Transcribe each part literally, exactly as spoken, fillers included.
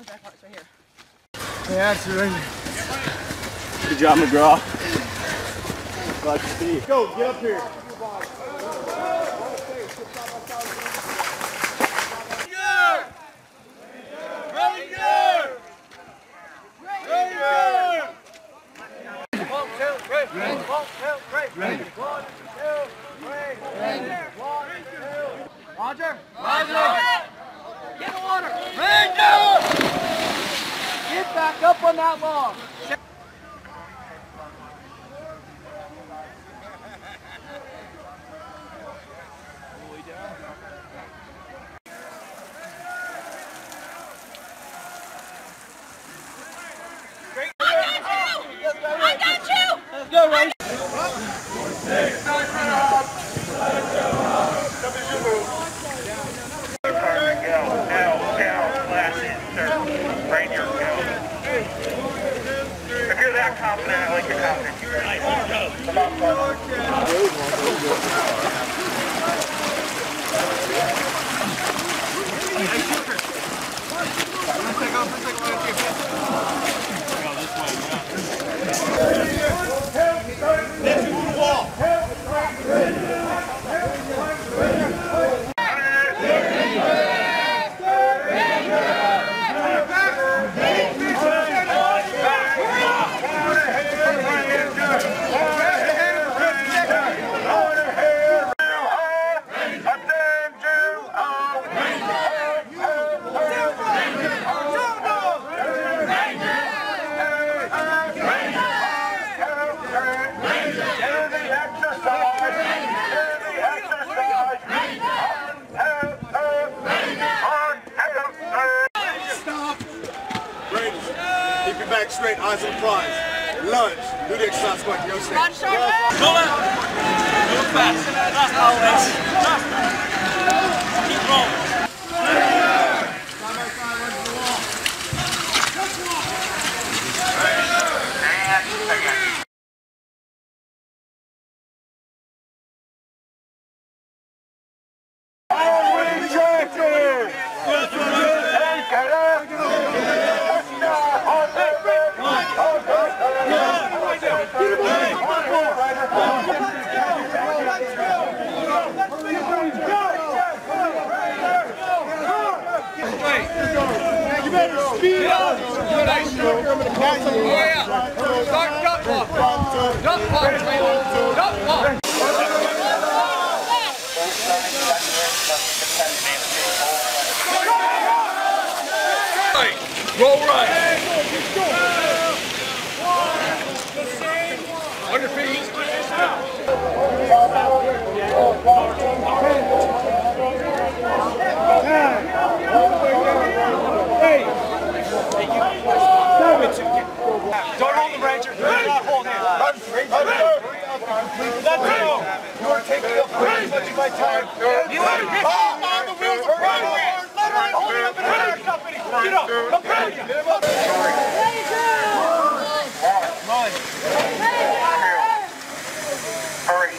back parts right here. Yeah, that's right. Good job, McGraw. Glad to see you. Go, get up here. Roger! Roger! Get in the water! Ranger! Get back up on that log! I got you! Let's go, Ranger! Ranger, go. If you're that confident, I like your confidence. You're nice. Come on, brother. Back straight, eyes on the prize. Lunge. Do the exercise quick. Yo, stay. Run sharp. Pull it. Move fast. That's always. Keep rolling. Side by side, run to the wall. You better speed up. Nice stroke. I'm going to catch you. Oh, yeah. Start duck walk. Duck walk, Taylor. Duck walk. Right. Roll right. On your feet. Hey! Don't hold the Ranger. Do not hold him. That's it! You are taking up way too much of my time. You are on the wheels of progress! Literally holding up an entire company! Get up! Come back! Get him up! Come on! Hurry.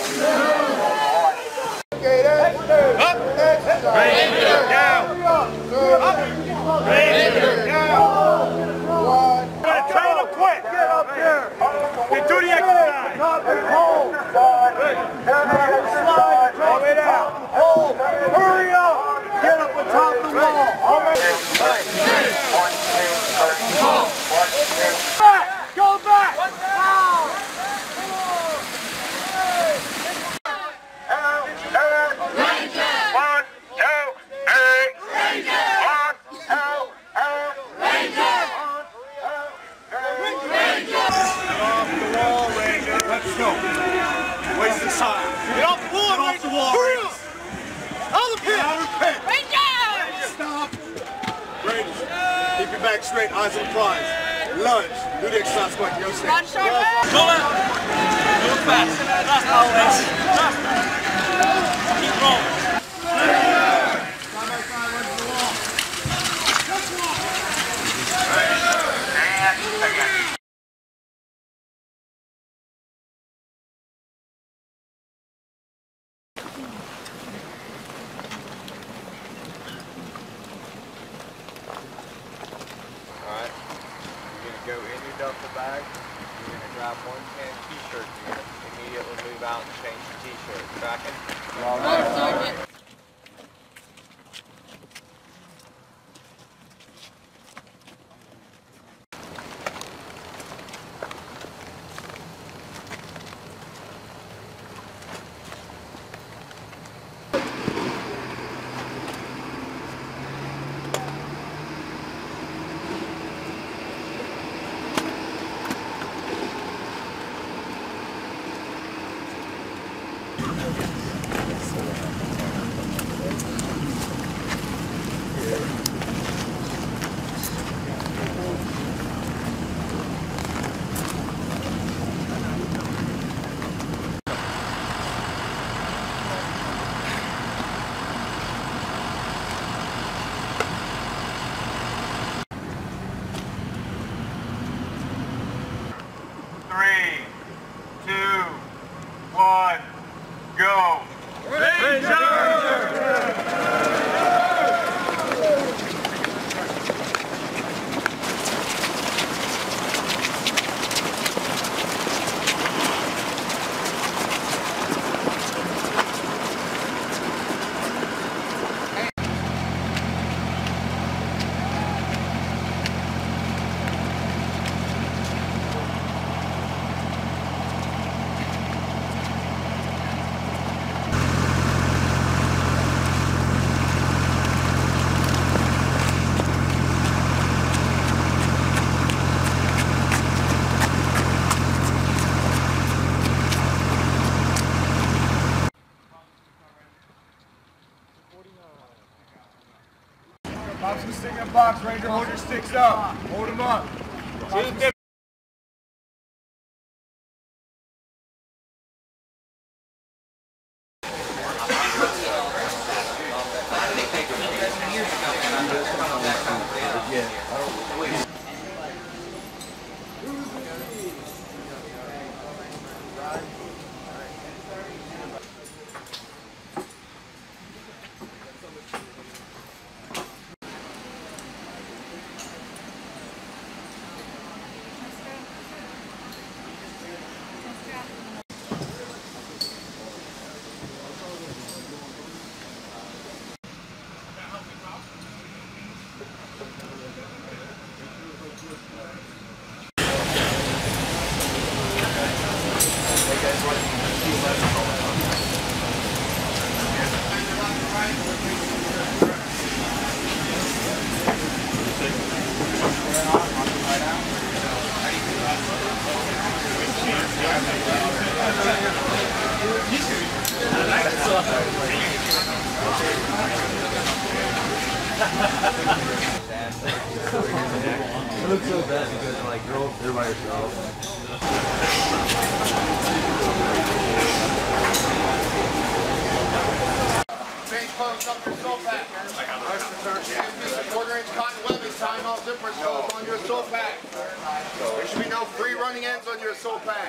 Up! Ranger down! Up! Ranger down! One. Gonna train him quick. Get up here! Okay, do the exercise. Not the hold! Slide! All the way down! Hold! Hurry up! Get up on top of the wall! All right. One, two, three. One, two. Back! Go back! Let's go. Waste the time. Get off the wall! Get off the wall. Hurry up! Out of the pit! Out of the pit! Ranger! Stop! Rangers, keep your back straight, eyes on the prize. Lunge. Do the exercise quick. Yo, stay. Run sharp. Pull it. Move fast. That's always. Keep rolling. Side by side, run to the wall. And again. top one ten t-shirt unit. Immediately move out and change the t-shirt. Tracking? Order, Sergeant. Three, two, one, go! Pops can stick in box, Ranger. Hold your sticks up. Hold them up. It looks so bad because like you're there by yourself. Change close up your soul pack. Quarter inch cotton webbing tying all zippers closed on your soul pack. There should be no free running ends on your soul pack.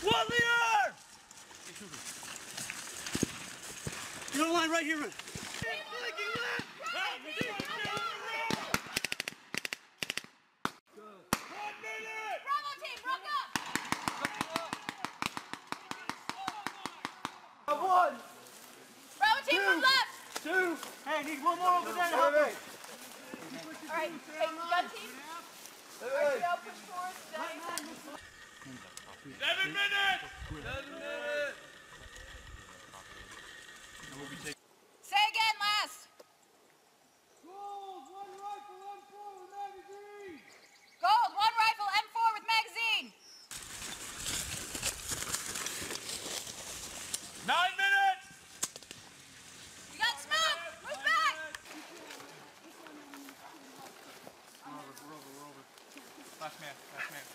One leader! You're line right here. Bravo team, broke up! One, Bravo team, move left! two, hey, need one more over there to help me. Alright, hey, gun team. Alright, now push forward. Seven minutes! Seven minutes! Say again, last. Gold, one rifle, M four with magazine! Gold, one rifle, M four with magazine. Nine minutes! You got smoke! Move back! Last man, last man.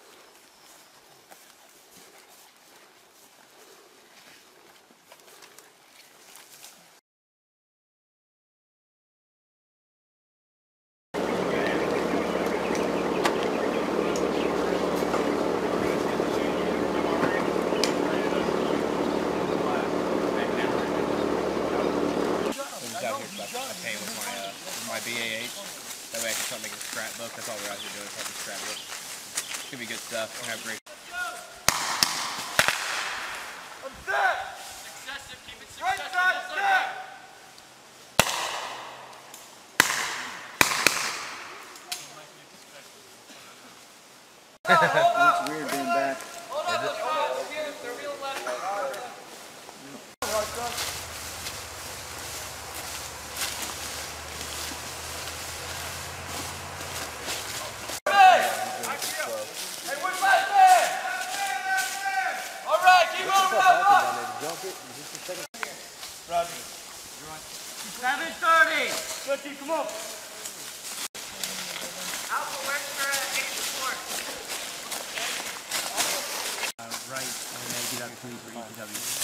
I pay with my, uh, with my B A H. That way I can start making a scrapbook. That's all we're out here doing is having a scrapbook. It's gonna be good stuff. We're gonna have great. I'm set! Successive, keep it successive. Right side, set! Looks weird being back. Hold up, hold up. They're real, they're real left. Hey, where's last man? All right, keep moving up, up. Roger. seven thirty. Good team, come on. Alpha, where's your uh, eight support? Right, and then get out between for E P W.